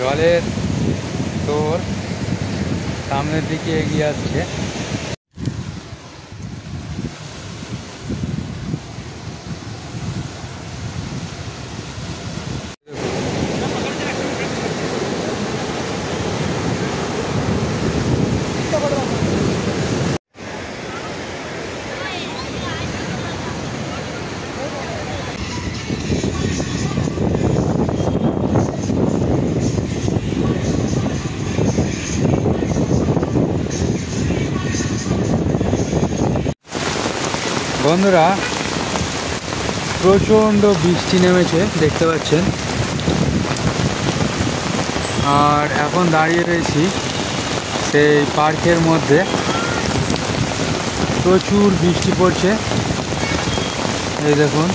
জলের তোর সামনের দিকে এগিয়ে আসছে। বন্ধুরা, প্রচণ্ড বৃষ্টি নেমেছে দেখতে পাচ্ছেন। আর এখন দাঁড়িয়ে রয়েছি সেই পার্কের মধ্যে। প্রচুর বৃষ্টি পড়ছে, এই দেখুন।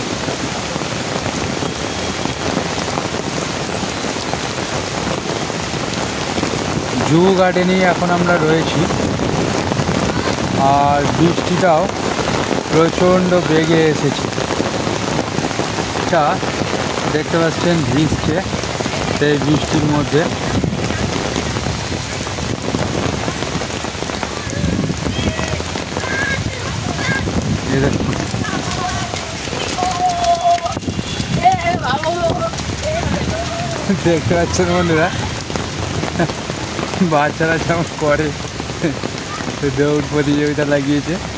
জু গার্ডেনেই এখন আমরা রয়েছি। আর বৃষ্টিটাও প্রচণ্ড বেগে এসেছে। এটা দেখতে পাচ্ছেন ভিজছে সেই বৃষ্টির মধ্যে। দেখতে পাচ্ছেন বন্ধুরা, বাচ্চারা যেমন করে দৌড় প্রতিযোগিতা লাগিয়েছে।